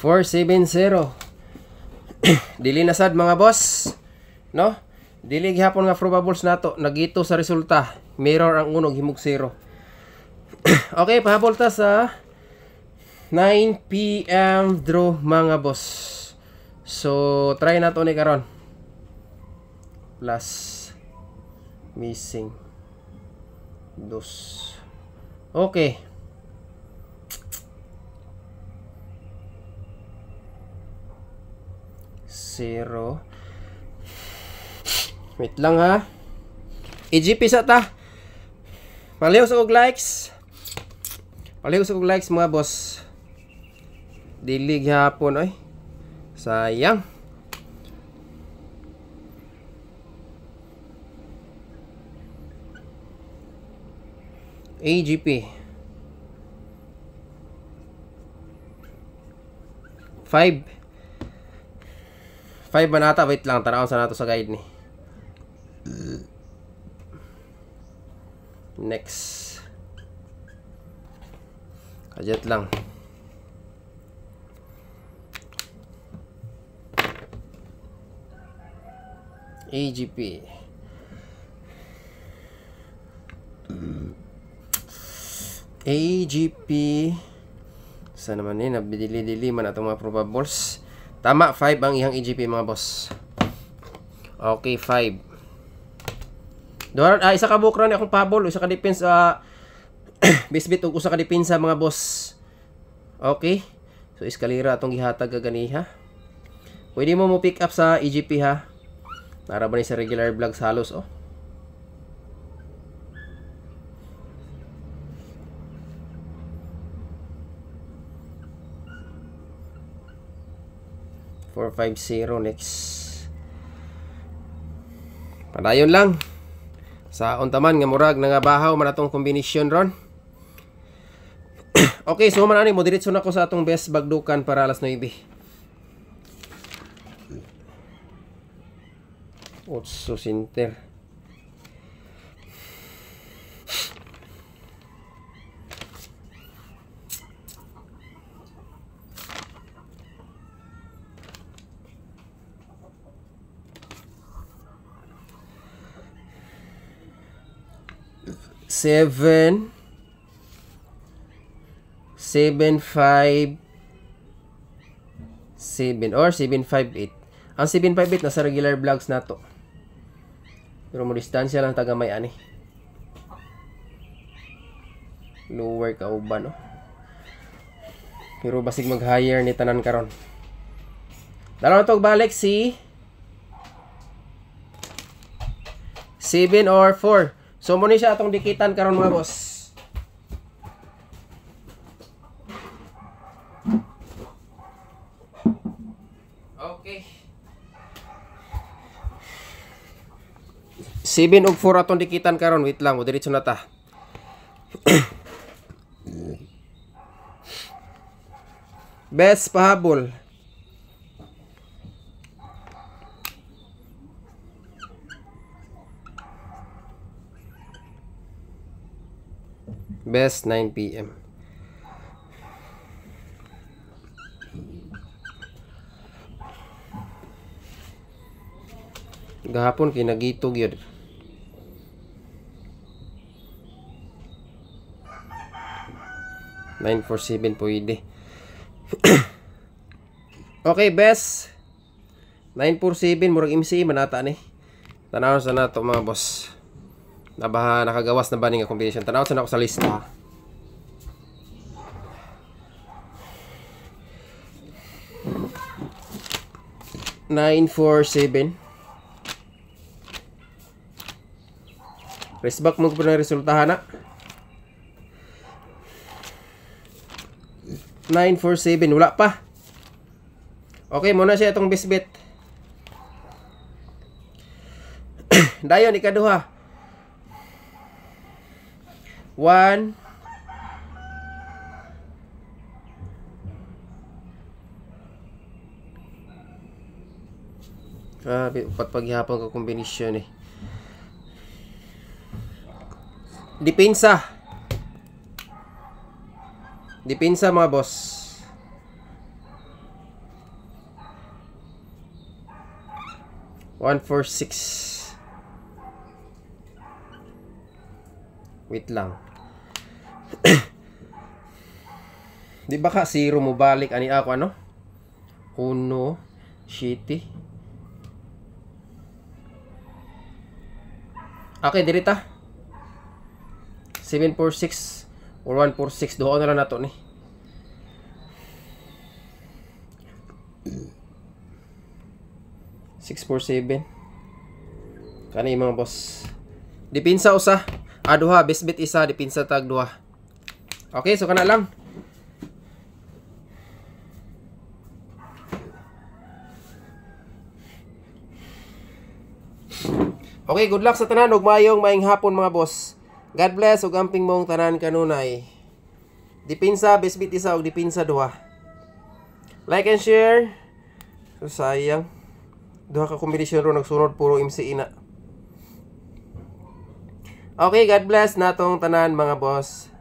470. Dili na sad mga boss, no? Dili gihapon nga probables nato, nagito sa resulta. Mirror ang unog himog 0. Okay, pahabol ta sa 9 PM draw mga boss. So try na to ni karon. Plus missing 2. Okay. Zero. Wait lang ha. EGP sa ta. Palihog sa kog likes. Palihog sa kog likes mga boss. Dilig hapon ay. Sayang. AGP 5 manata. Wait lang, tanawon sa nato sa guide ni. Next. Kajet lang. AGP sa naman ni nabidili-dili man atong mga probables. Tama, 5 ang ihang EGP mga boss. Okay, 5. Isa ka bukran akong pahabol, isa ka defense bisbit ug usa ka depensa mga boss. Okay. So eskalera atong gihatag kaganiha. Pwede mo pick up sa EGP ha. Para ba ni sa regular vlogs halos oh. $450 next. Padayon lang. Sa untaman nga murag nga bahaw man atong kombinasyon ron. Okay, so man ani mo diretso na ko sa atong best bagdukan para alas 9. Otso center. Seven 757 or 758. Ang 758 nasa regular vlogs nato. Pero mo distansya lang taga may ani. Lower ka uban no. Pero basig mag-higher ni tanan karon. Dalo na to balik si 7 or 4. So mo ni siya atong dikitan karon mga boss. Okay. 7 ug 4 atong dikitan karon. Wait lang, mo diretso na ta. Best pahabol. Best 9 PM. Gahapon kinagitog yun. $947 pwede. Okay, best 947 murag MC manata ni. Tanaw sa nato mga boss. Nabaha nakagawas na ba nga combination. Tanaw sa nako sa lista. $947. Resback mo po na resultahan na. 947 wala pa. Okay, muna siya itong best bet. Dayon ikaduha. 1 Grabe, upat paghihapon ka kombinasyon eh. Depensa. Depensa mga boss. 146. Wait lang. Di ba ka zero mo balik ani ako ano? 1 shitty. Okay, dirita. 746 or 146 doon na lang nato ni. $647. Kani mga boss. Dipinsa usa. Duha, bisbit isa, dipinsa tag duha. Okay, so kana lang. Okay, good luck sa tanan ug maayong hapon mga boss. God bless ug amping mong tanan kanunay. Dipinsa, bisbit isa ug dipinsa duha. Like and share. So sayang. Duha ka kombinasyon ro nagsunod puro MC ina. Okay, God bless natong tanan mga boss.